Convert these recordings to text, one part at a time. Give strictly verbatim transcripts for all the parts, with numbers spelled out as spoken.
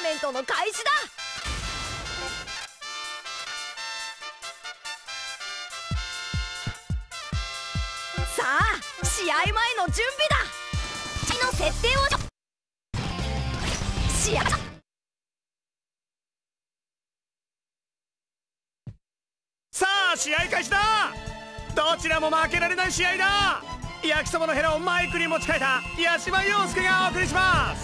メントの開始だ。さあ試合前の準備だ。地の設定を試合さあ試合開始だ。どちらも負けられない試合だ。焼きそばのヘラをマイクに持ち替えた八島陽介がお送りします。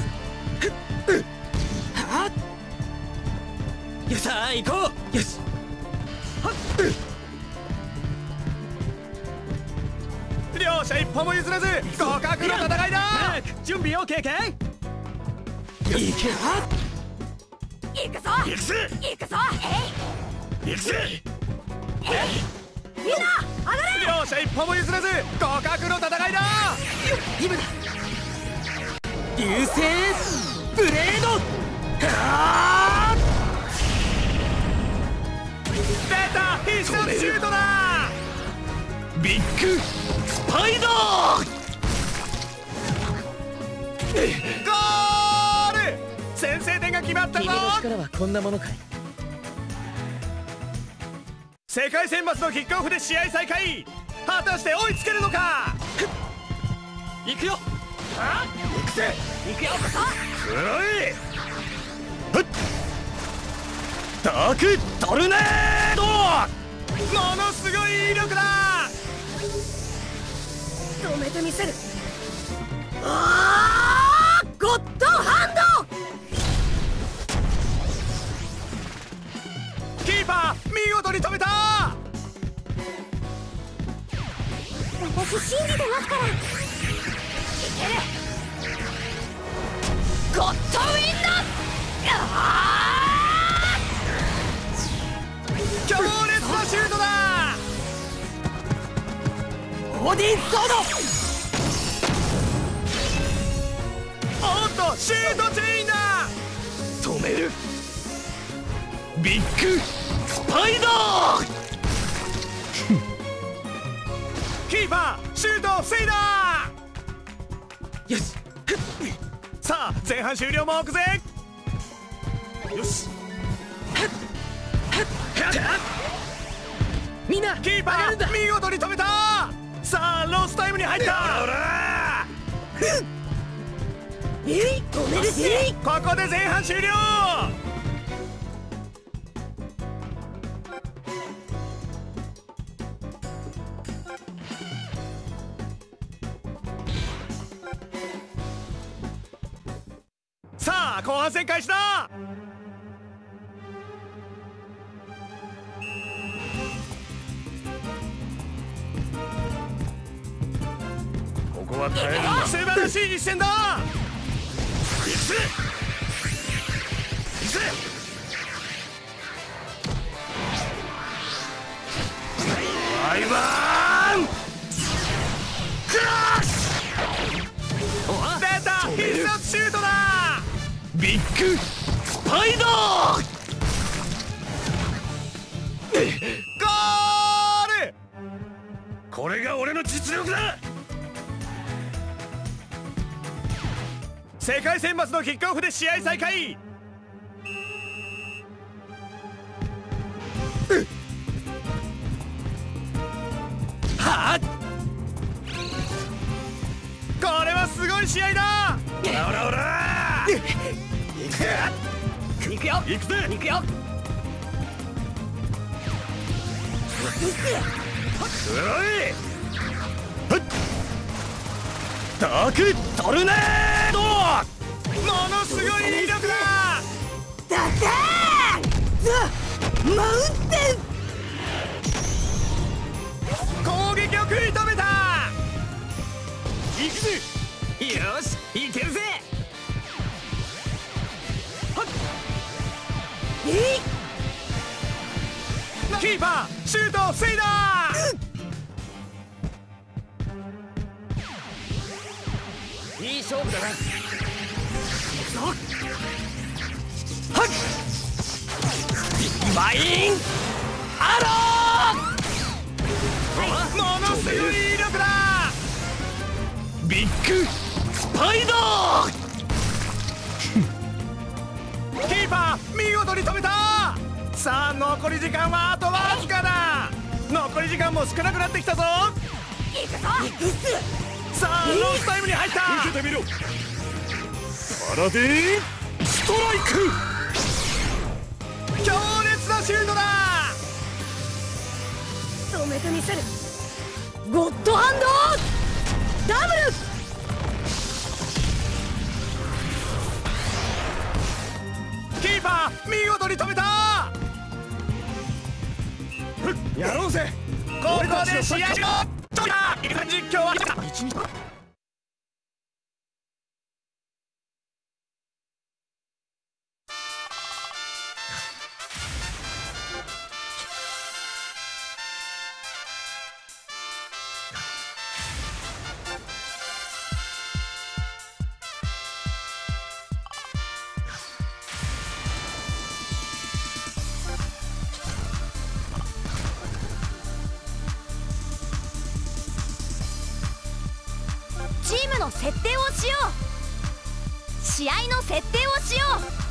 はっよさあ行こう。よしはっ両者一歩も譲らず互角の戦いだ。準備 OK かい？ 行けは行くぞ行くぜ行くぞ。へい行くぜ。 みんな上がれ。 両者一歩も譲らず互角の戦いだ。 今だ流星ブレード。は出た必殺シュートだ。 ビッグスパイダー。 ゴール。先制点が決まったぞ。 君の力はこんなものかい。 世界選抜のキックオフで試合再開。果たして追いつけるのか。 行くよ。 あ行くぜ。 行くよ。 黒いダークトルネード。ものすごい威力だ。 止めてみせる。あーゴッドハンド。 キーパー見事に止めた。 私信じてますから。いける。ゴッドウィンド。あ強烈なシュートだ。 オーディンソーおっとシュートチェインだ。 ド止めるビッグスパイダー。 キーパーシュートを防いだ。 よしさあ前半終了も置くぜ。よしみんなキーパー見事に止めた。さあロスタイムに入った。 えい止めるぜ。 ここで前半終了。さあ後半戦開始だ。ここは耐えるんだ。素晴らしい一戦だ。行くぜ行くぜ。アイバーンクラッシュ。出た必殺シュートだ。 ビッグスパイダー。 ゴール。これが俺の実力だ。世界選抜のキックオフで試合再開。 はっこれはすごい試合だ。オラオラオラ行く行くよ行くぜ。 行くよ。 黒いダークトルネード。ものすごい威力だ。 ダダーンザ・マウンテン。 攻撃を食い止めた。行くぜ。 よし行けるぜ。 えいキーパーシュートを防いだ。 いい勝負だな。 はっディバインアロー。 ものすごい威力だ。 ビッグスパイダー。 キパー見事に止めた。さあ残り時間はあとわずかだ。残り時間も少なくなってきたぞ。 行くぞ行くっす。 さあロスタイムに入った。 受けてみろ。パラディンストライク。 強烈なシュートだ。 止めてみせる。ゴッドハンドダブル。 キーパー見事に止めた。やろうぜ。ここで試合終了。実況はチームの設定をしよう。試合の設定をしよ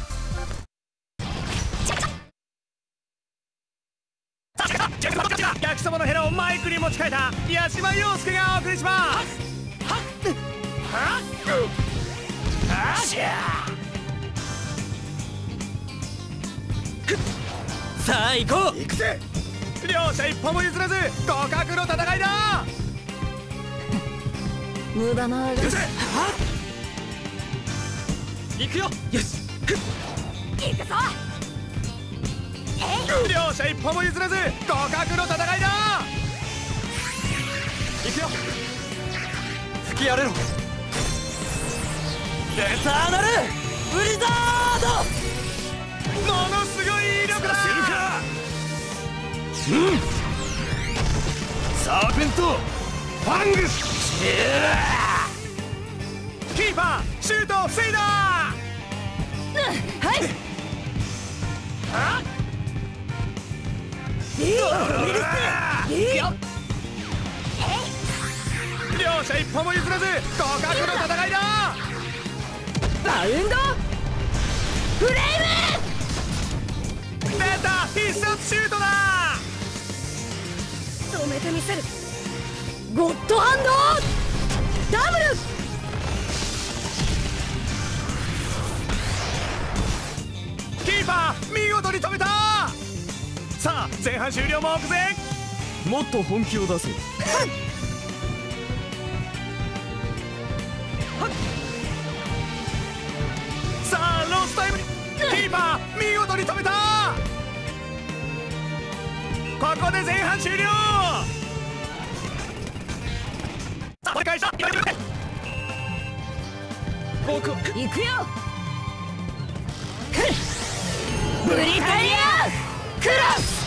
う。焼きそばのヘラをマイクに持ち替えた八島陽介がお送りします。 さあ行こう。 行くぜ。両者一歩も譲らず互角の戦いだ。 無駄な。 行くぜ。 行くよ。よし。 行くぞ。 両者一歩も譲らず互角の戦いだ。 行くよ。吹き荒れろ。エターナルブリザード。 ものすごい威力だ。 させるか。うん。サーペントファングス。 キーパーシュートを防いだ。 はい。 は両者一歩も譲らず互角の戦いだ。 バウンドフレーム。 出た必殺シュートだ。 止めてみせる。ゴッドハンドダブル。 キーパー見事に止めた。さあ前半終了も目前。 もっと本気を出せ。 さあロスタイムにキーパー見事に止めた。ここで前半終了。さあ折り返した。 僕行くよ。ブリタリアクロス。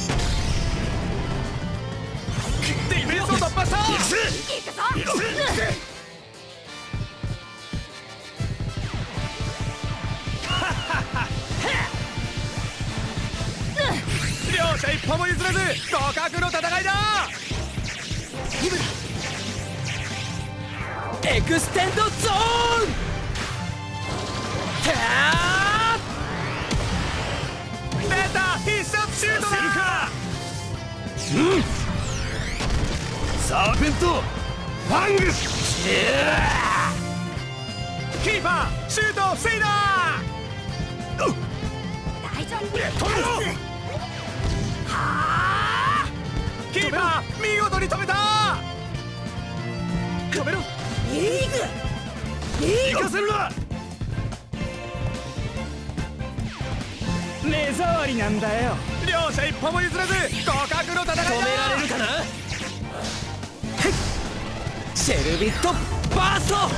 ディフェンスを突破した。 行くぞ。 両者一歩も譲らず互角の戦いだ。 エクステンドゾーン。 出た必殺シュートだ。 させるか。うん。サーペントファングス。 キーパーシュートを防いだ。 大丈夫。 止めろ。 はあ。 キーパー見事に止めた。 止めろ。 リーグリー行かせるな。 目障りなんだよ。両者一歩も譲らず互角の戦いだ。 止められるかな。シェルビットバースト。は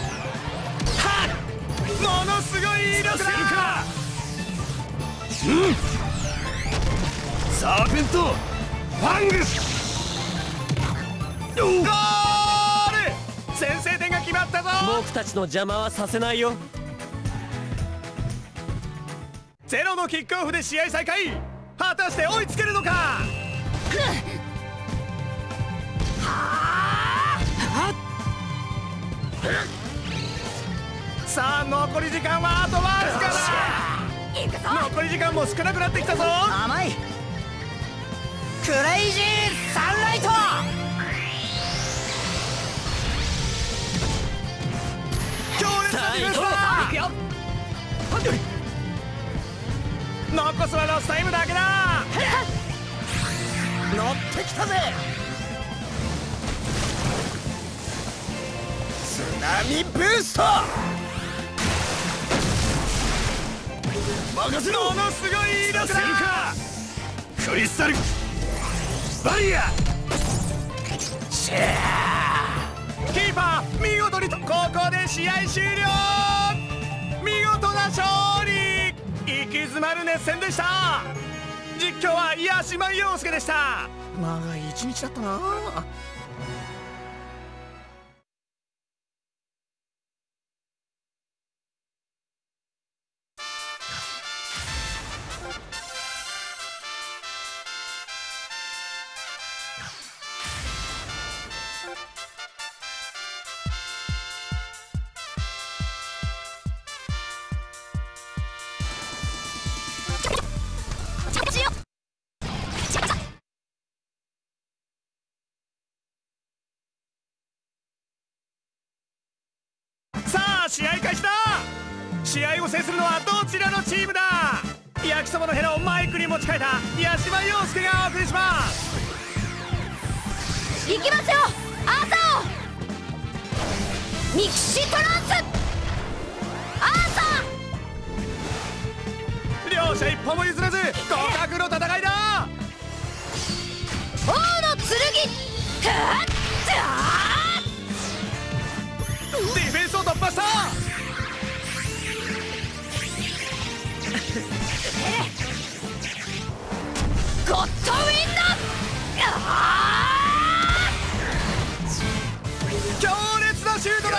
っものすごい威力だ。 させるか。うん。サーペントファングス。 ゴール。先制点が決まったぞ。 僕たちの邪魔はさせないよ。 ゼロのキックオフで試合再開。果たして追いつけるのか。さあ残り時間はあとわずかだ。 行くぞ。 い時間も少なくなってきたぞ。 甘い。クレイジーサンライト。 強烈なディフェンスだ。 行くよ。 残すはロスタイムだけだ。 乗ってきたぜ。 津波ブースト。任せろ。 ものすごい威力だ。 クリスタルバリア。 シェー。キーパー見事にと。ここで試合終了。見事な勝利。息詰まる熱戦でした。実況は八島陽介でした。長い一日だったな。試合開始だ。試合を制するのはどちらのチームだ。焼きそばのヘラをマイクに持ち替えた八島陽介がお送りします。 行きますよアーサー。ミキシトランスアーサー。両者一歩も譲らず互角の戦いだ。 王の剣。 ディフェンスを突破した。 ゴッドウィンド。 強烈なシュートだ。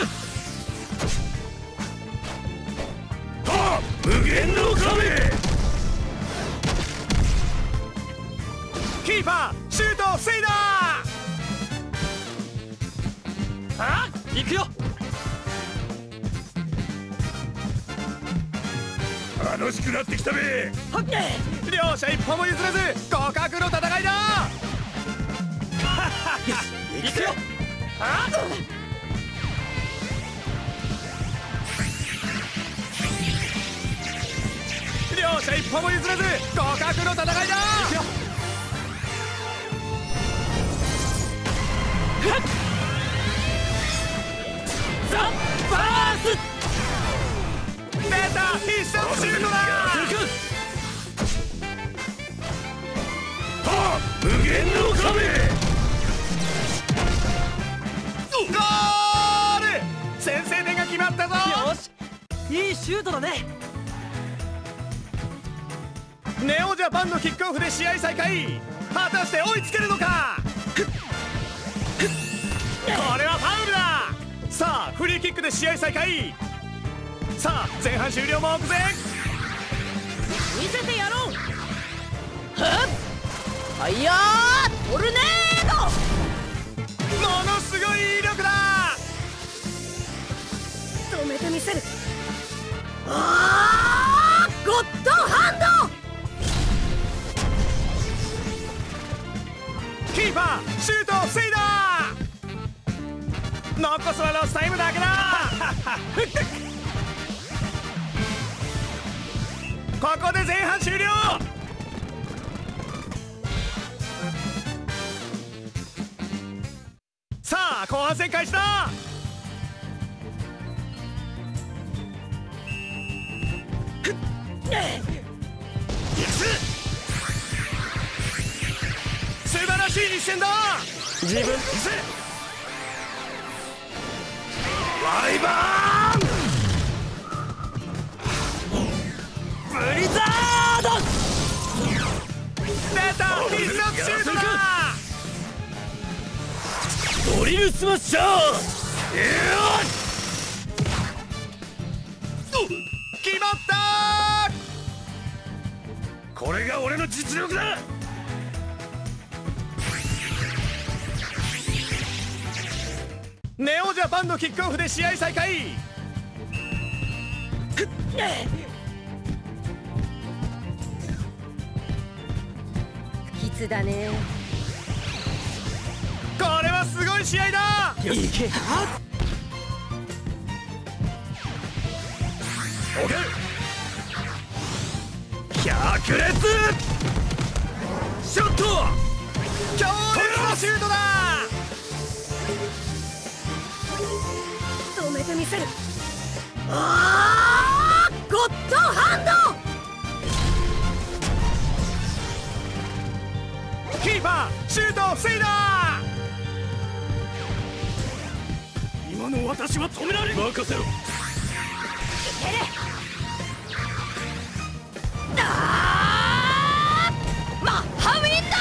はっ無限の壁。 キーパーシュートを防いだ。 あ行くよ。楽しくなってきたべ。 両者一歩も譲らず互角の戦いだ。 行くよ。あ両者一歩も譲らず互角の戦いだ。 行くよ。ザ・バース。 出た必殺シュートだ。 はっ無限の壁。 ゴール。先制点が決まったぞ。 よしいいシュートだね。 ネオジャパンのキックオフで試合再開。果たして追いつけるのか。これはファウルだ。さあフリーキックで試合再開。さあ前半終了目前。 見せてやろう。はっファイヤートルネード。 ものすごい威力だ。 止めてみせる。あーゴッドハンド。 キーパーシュートを防いだ。残すはロスタイムだけだ。ここで前半終了。さあ後半戦開始だ。素晴らしい一戦だ。 自分見せ。ライバーンブリザード。 出た必殺シュートだ。 ドリルスマッシャー。 決まった。 これが俺の実力だ。 ネオジャパンのキックオフで試合再開。 スだね。 これはすごい試合だ。 いけ。オッケー。百裂ショット。 強烈なシュートだ。 止めてみせる。あー、ゴッドハンド。キーパーシュートを防いだ。 今の私は止められる。任せろ。 いける。あー、マッハウィンド。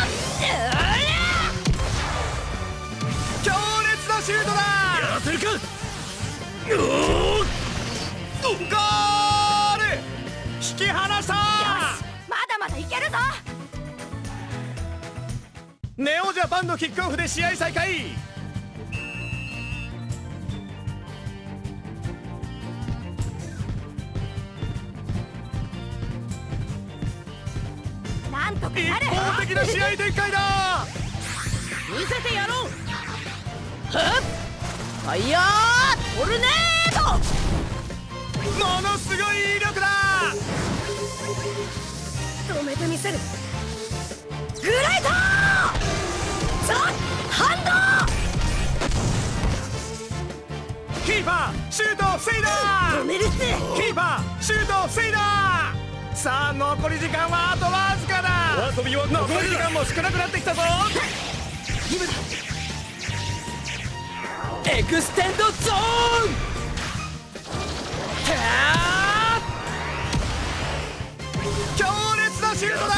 強烈なシュートだ。 やらせるか。 ゴール。引き離した。 よし、まだまだいけるぞ。 ネオジャパンのキックオフで試合再開。 なんとか一なる。 方的な試合展開だ。 見せてやろう。ファイヤートルネード。 ものすごい威力だ。 止めてみせる。グレートザ・ハンド。 キーパーシュートを防いだ。 止めるって。 キーパーシュートを防いだ。さあ残り時間はあとわずかだ。 お遊びは残り時間も少なくなってきたぞ。 今だ。エクステンドゾーン。 強烈なシュートだ。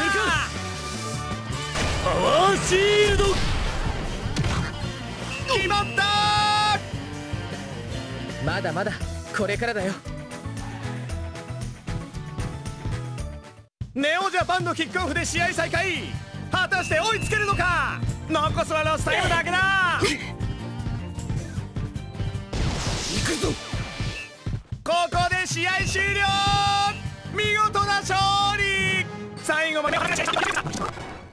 パワーシールド。 決まった。 まだまだこれからだよ。 ネオジャパンのキックオフで試合再開。果たして追いつけるのか。残すはロスタイムだけだ。 行くぞ。 ここで試合終了。見事な勝利。最後まで